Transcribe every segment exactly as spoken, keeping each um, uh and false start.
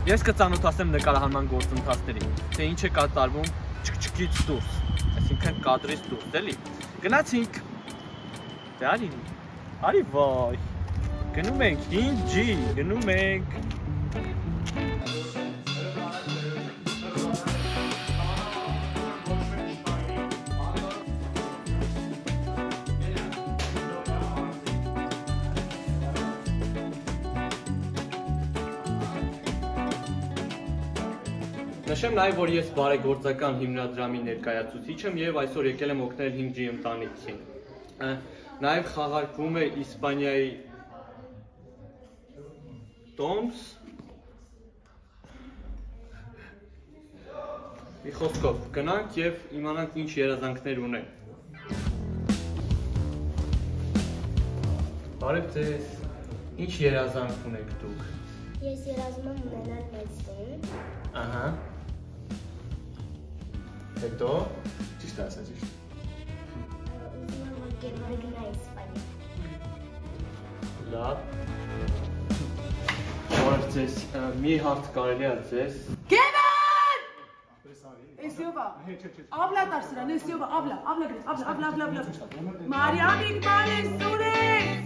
Ես կծանոթացնեմ նկարահանման գործընթացներին, թե ինչ է կատարվում չկչկից դուրս, այսինքն կադրից դուրս, էլի։ Գնացինք։ Դե արի, արի վայ։ Գնում ենք հինգ ջի, գնում ենք։ Նշեմ նաև, որ ես բարեգործական հիմնադրամի ներկայացուցիչ եմ և այսօր եկել եմ օգնել հինգ ջի ընտանիքին։ Նաև խաղարկվում է Իսպանիայի տոմս։ Մի խոսքով գնանք և իմանանք ինչ երազանքներ ունեն։ Բարև ձեզ, ինչ երազանք ունեք դուք։ Ես երազում եմ ունենալ մեծ տուն։ Ահա։ Հետո ճիշտ է, ասա ճիշտ։ Ուզում եմ որ գերվար գնա Իսպանիա։ Լավ։ Բարև ձեզ, մի հարց կարելի է ձեզ։ Գևան! Էսյովա, ավլա տար սրան, էսյովա, ավլա, ավլա գրես, ավլա, ավլա, ավլա, ավլա։ Մարիամիկ բալեսուն ես։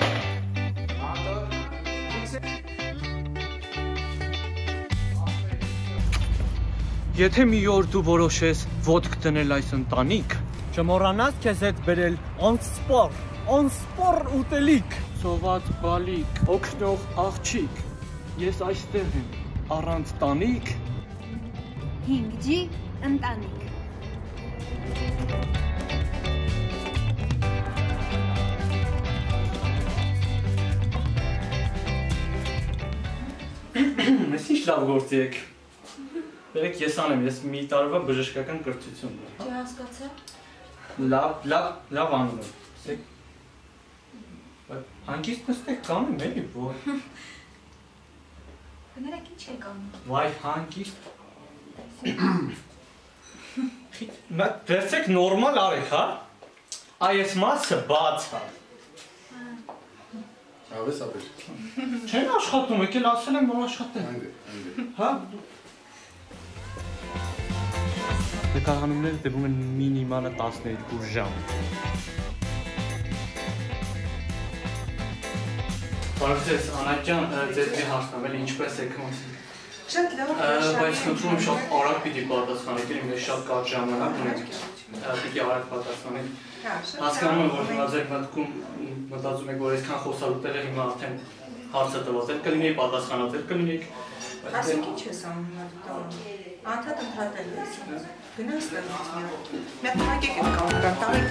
Եթե մի օր դու որոշես ոտք դնել այս ընտանիք, չմոռանաս քեզ հետ բերել անսպոր, անսպոր ուտելիք, սոված բալիկ, օգնող աղջիկ, ես այստեղ եմ, առանց տանիք, հինգ ջի ընտանիք։ Ես ինչ լավ գործի եք։ Բերեք ես անեմ, ես մի տարվա բժշկական կրթություն ունեմ։ Չհասկացա։ Լավ, լավ, լավ անում եմ։ Հանգիստ նստեք կանեմ, էլի, որ։ Կներեք ինչ եք անում։ Վայ, հանգիստ։ Վերցեք նորմալ արեք, հա։ Այս մասը բաց հա։ Ավես ապեր։ Չեն աշխատում, եկել ասել եմ, որ աշխատեն։ Այնդ է, այնդ է։ Հա։ Նկարահանումները տևում են մինիմալը տասներկու ժամ։ Բարև ձեզ, Անահիտ ջան, ձեզ մի հարցնեմ, էլի ինչպես եք մասին։ Շատ լավ, Բայց խնդրում եմ շատ արագ պիտի պատասխանեք, էլի մեր շատ կարճ ժամանակ ունենք, պիտի արագ պատասխանեք։ Հասկանում եմ, որ հիմա ձեր մտքում մտածում եք, որ այսքան խոսալու տեղ է հիմա արդեն հարցը տված եք, կլինեի պատասխանատեր, կլինեիք։ Ասեք ինչ ես անում, անդադ ընդհատել ես, գնաս տեղից միակ, միակ եկեք եք կանգան, տարեք